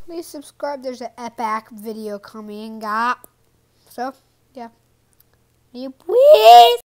please subscribe. There's an epack video coming. So, yeah. Please.